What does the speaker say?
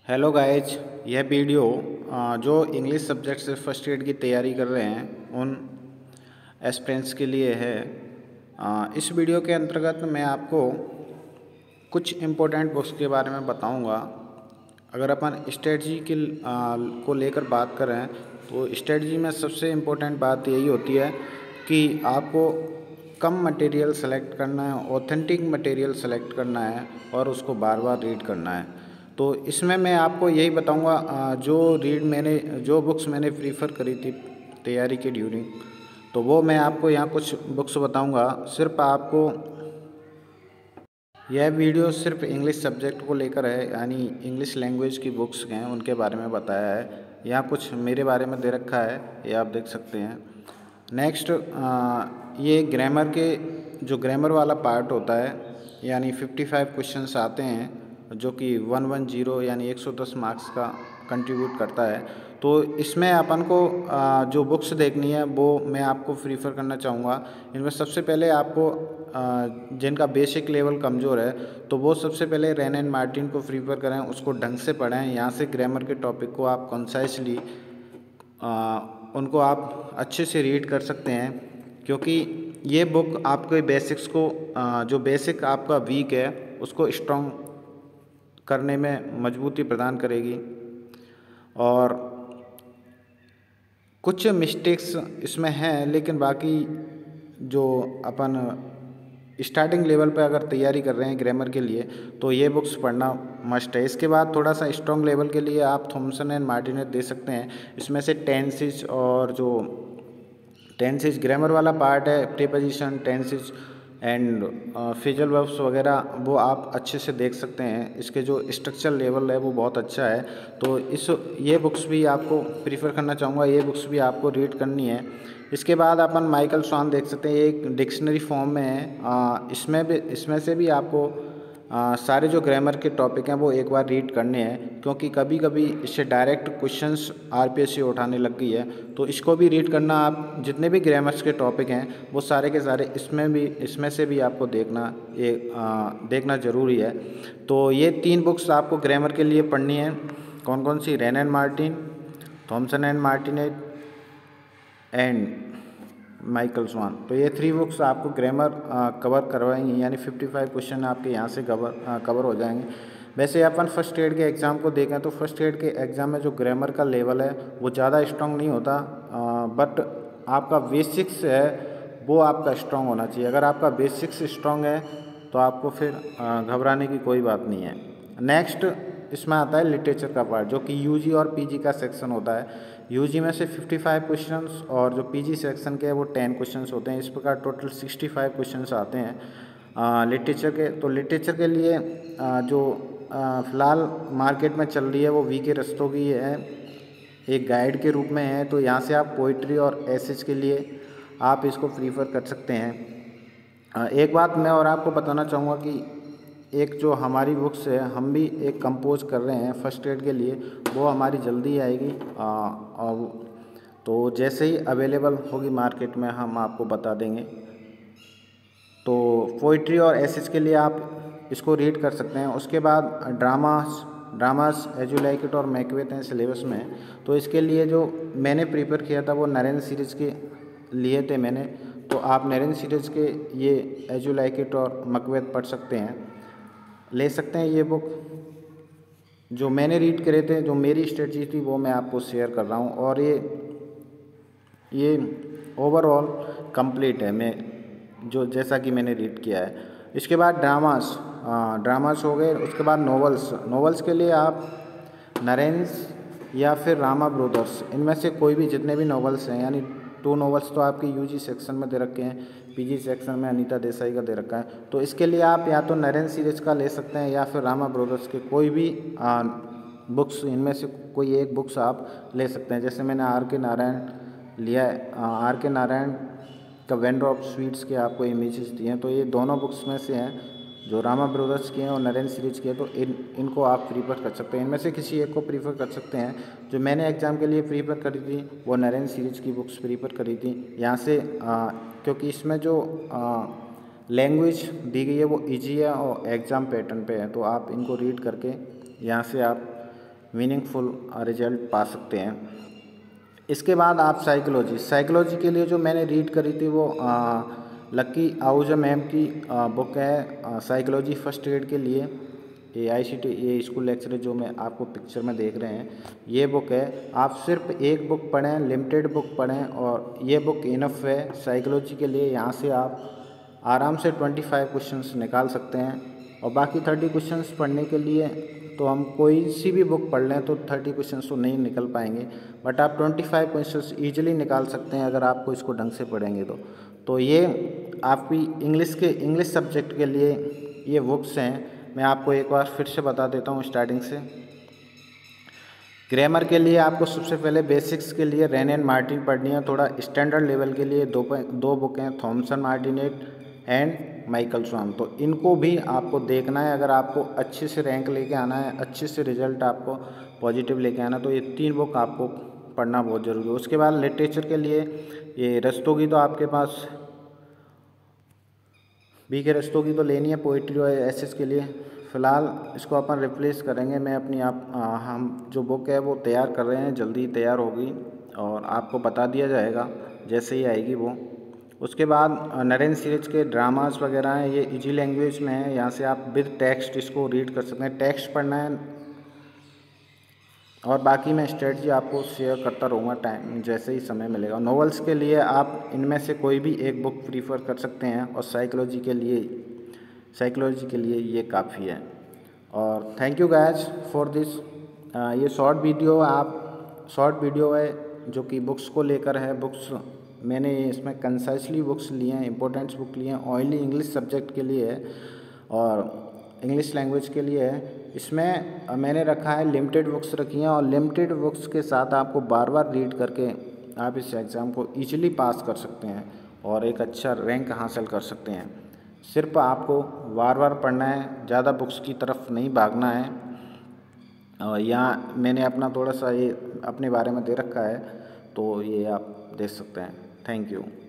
Hello guys, यह video जो English subject से फर्स्ट एड की तैयारी कर रहे हैं उन एस्पिरेंट्स के लिए है। इस वीडियो के अंतर्गत मैं आपको कुछ इम्पोर्टेंट बुक्स के बारे में बताऊंगा। अगर अपन स्ट्रेटजी को लेकर बात करें तो स्ट्रेटजी में सबसे इम्पोर्टेंट बात यही होती है कि आपको कम मटेरियल सेलेक्ट करना है, ऑथेंटिक मटेरियल सेलेक्ट करना है और उसको बार बार रीड करना है। तो इसमें मैं आपको यही बताऊंगा, जो बुक्स मैंने प्रीफर करी थी तैयारी के ड्यूरिंग, तो वो मैं आपको यहाँ कुछ बुक्स बताऊंगा। यह वीडियो सिर्फ इंग्लिश सब्जेक्ट को लेकर है, यानी इंग्लिश लैंग्वेज की बुक्स हैं उनके बारे में बताया है। यहाँ कुछ मेरे बारे में दे रखा है, ये आप देख सकते हैं। नेक्स्ट, ये ग्रामर वाला पार्ट होता है, यानी 55 क्वेश्चंस आते हैं जो कि 110 यानी 110 मार्क्स का कंट्रीब्यूट करता है। तो इसमें अपन को जो बुक्स देखनी है वो मैं आपको प्रीफर करना चाहूँगा। इनमें सबसे पहले आपको जिनका बेसिक लेवल कमज़ोर है तो वो सबसे पहले रैन एंड मार्टिन को प्रीफर करें, उसको ढंग से पढ़ें। यहाँ से ग्रामर के टॉपिक को आप कंसाइसली उनको आप अच्छे से रीड कर सकते हैं, क्योंकि ये बुक आपके बेसिक्स को जो बेसिक आपका वीक है उसको स्ट्रॉन्ग करने में मजबूती प्रदान करेगी। और कुछ मिस्टेक्स इसमें हैं, लेकिन बाकी जो अपन स्टार्टिंग लेवल पे अगर तैयारी कर रहे हैं ग्रामर के लिए तो ये बुक्स पढ़ना मस्ट है। इसके बाद थोड़ा सा स्ट्रॉन्ग लेवल के लिए आप थॉमसन एंड मार्टिनेज दे सकते हैं। इसमें से टेंसेस और जो टेंसेस ग्रामर वाला पार्ट है, preposition, tenses and phrasal verbs वगैरह, वो आप अच्छे से देख सकते हैं। इसके जो स्ट्रक्चर लेवल है वो बहुत अच्छा है। तो ये बुक्स भी आपको प्रीफर करना चाहूँगा, ये बुक्स भी आपको रीड करनी है। इसके बाद अपन माइकल स्वान देख सकते हैं, ये एक डिक्शनरी फॉर्म में है। इसमें से भी आपको सारे जो ग्रामर के टॉपिक हैं वो एक बार रीड करने हैं, क्योंकि कभी कभी इससे डायरेक्ट क्वेश्चंस आरपीएससी उठाने लग गई है। तो इसको भी रीड करना, आप जितने भी ग्रामर्स के टॉपिक हैं वो सारे के सारे इसमें से भी आपको देखना ज़रूरी है। तो ये 3 बुक्स आपको ग्रामर के लिए पढ़नी है। कौन कौन सी? Wren and Martin, Thomson and Martinet and Michael Swan. तो ये 3 बुक्स आपको ग्रामर कवर करवाएंगी, यानी 55 क्वेश्चन आपके यहाँ से कवर हो जाएंगे। वैसे अपन फर्स्ट एड के एग्ज़ाम को देखें तो फर्स्ट एड के एग्ज़ाम में जो ग्रामर का लेवल है वो ज़्यादा स्ट्रॉन्ग नहीं होता, बट आपका बेसिक्स है वो आपका स्ट्रॉन्ग होना चाहिए। अगर आपका बेसिक्स स्ट्रॉन्ग है तो आपको फिर घबराने की कोई बात नहीं है। नेक्स्ट इसमें आता है लिटरेचर का पार्ट, जो कि यूजी और पीजी का सेक्शन होता है। यूजी में से 55 क्वेश्चंस और जो पीजी सेक्शन के है वो 10 क्वेश्चंस होते हैं। इस प्रकार टोटल 65 क्वेश्चंस आते हैं लिटरेचर के। तो लिटरेचर के लिए जो फ़िलहाल मार्केट में चल रही है वो वी के रस्तोगी है, एक गाइड के रूप में है। तो यहाँ से आप पोइट्री और एसेज के लिए आप इसको प्रीफर कर सकते हैं। एक बात मैं और आपको बताना चाहूँगा कि एक जो हमारी बुक्स है, हम भी एक कंपोज कर रहे हैं फर्स्ट एड के लिए, वो हमारी जल्दी आएगी। और तो जैसे ही अवेलेबल होगी मार्केट में हम आपको बता देंगे। तो पोइट्री और एसेज के लिए आप इसको रीड कर सकते हैं। उसके बाद dramas as you like it और मैकबेथ हैं सिलेबस में। तो इसके लिए जो मैंने प्रिपेयर किया था वो नरेन सीरीज़ के लिए थे मैंने। तो आप नरेन सीरीज़ के ये एज यू लाइक इट और मैकबेथ पढ़ सकते हैं, ले सकते हैं। ये बुक जो मैंने रीड करे थे, जो मेरी स्ट्रेटजी थी, वो मैं आपको शेयर कर रहा हूँ। और ये ओवरऑल कंप्लीट है, मैं जो जैसा कि मैंने रीड किया है। इसके बाद ड्रामास हो गए। उसके बाद नॉवेल्स के लिए आप नरेन्स या फिर रामा ब्रदर्स, इनमें से कोई भी जितने भी नॉवेल्स हैं, यानी 2 नॉवेल्स तो आपके यूजी सेक्शन में दे रखे हैं, पीजी सेक्शन में अनीता देसाई का दे रखा है। तो इसके लिए आप या तो नरेन सीरीज का ले सकते हैं या फिर रामा ब्रदर्स के कोई भी बुक्स, इनमें से कोई एक बुक्स आप ले सकते हैं। जैसे मैंने आर के नारायण लिया है, आर के नारायण का वेंडर ऑफ स्वीट्स के आपको इमेजेस दिए हैं। तो ये दोनों बुक्स में से हैं, जो रामा ब्रदर्स की हैं और नरेन सीरीज की है। तो इनको आप प्रीफर कर सकते हैं, इनमें से किसी एक को प्रीफर कर सकते हैं। जो मैंने एग्ज़ाम के लिए प्रीफर करी थी वो नरेन सीरीज की बुक्स प्रीफर करी थी। यहाँ से क्योंकि इसमें जो लैंग्वेज दी गई है वो ईजी है और एग्ज़ाम पैटर्न पे है। तो आप इनको रीड करके यहाँ से आप मीनिंगफुल रिजल्ट पा सकते हैं। इसके बाद आप साइकोलॉजी के लिए जो मैंने रीड करी थी वो लक्की आहूजा मैम की बुक है साइकोलॉजी फर्स्ट एड के लिए। ये ICT ये स्कूल लेक्चर जो मैं आपको पिक्चर में देख रहे हैं, ये बुक है। आप सिर्फ एक बुक पढ़ें, लिमिटेड बुक पढ़ें और ये बुक इनफ है साइकोलॉजी के लिए। यहाँ से आप आराम से 25 क्वेश्चंस निकाल सकते हैं और बाकी 30 क्वेश्चंस पढ़ने के लिए तो हम कोई सी भी बुक पढ़ लें तो 30 क्वेश्चंस तो नहीं निकल पाएंगे, बट आप 25 क्वेश्चंस ईजिली निकाल सकते हैं अगर आपको इसको ढंग से पढ़ेंगे तो ये आपकी इंग्लिश सब्जेक्ट के लिए ये बुक्स हैं। मैं आपको एक बार फिर से बता देता हूँ स्टार्टिंग से। ग्रामर के लिए आपको सबसे पहले बेसिक्स के लिए रेन एंड मार्टिन पढ़नी है। थोड़ा स्टैंडर्ड लेवल के लिए दो बुक हैं, Thomson Martinet and Michael Swan. तो इनको भी आपको देखना है अगर आपको अच्छे से रैंक लेके आना है, अच्छे से रिजल्ट आपको पॉजिटिव लेके आना, तो ये 3 बुक आपको पढ़ना बहुत ज़रूरी है। उसके बाद लिटरेचर के लिए ये रस्तोगी तो आपके पास BK रस्तोगी तो लेनी है पोइट्री और SS के लिए। फ़िलहाल इसको अपन रिप्लेस करेंगे। मैं अपनी हम जो बुक है वो तैयार कर रहे हैं, जल्दी तैयार होगी और आपको बता दिया जाएगा जैसे ही आएगी वो। उसके बाद नरेंद्र सीरीज के ड्रामास वगैरह हैं, ये इजी लैंग्वेज में है। यहाँ से आप विद टेक्स्ट इसको रीड कर सकते हैं, टेक्स्ट पढ़ना है। और बाकी मैं स्ट्रेटजी आपको शेयर करता रहूँगा टाइम जैसे ही समय मिलेगा। नॉवेल्स के लिए आप इनमें से कोई भी एक बुक प्रीफर कर सकते हैं और साइकोलॉजी के लिए ये काफ़ी है। और thank you guys for this. ये शॉर्ट वीडियो है जो कि बुक्स को लेकर है। बुक्स मैंने इसमें कंसाइसली बुक्स लिए हैं, इंपॉर्टेंट्स बुक लिए हैं, ओनली इंग्लिश सब्जेक्ट के लिए है और इंग्लिश लैंग्वेज के लिए है। इसमें मैंने रखा है लिमिटेड बुक्स रखी हैं और लिमिटेड बुक्स के साथ आपको बार बार रीड करके आप इस एग्ज़ाम को ईजिली पास कर सकते हैं और एक अच्छा रैंक हासिल कर सकते हैं। सिर्फ आपको बार बार पढ़ना है, ज़्यादा बुक्स की तरफ नहीं भागना है। और यहाँ मैंने अपना थोड़ा सा ये अपने बारे में दे रखा है तो ये आप देख सकते हैं। Thank you.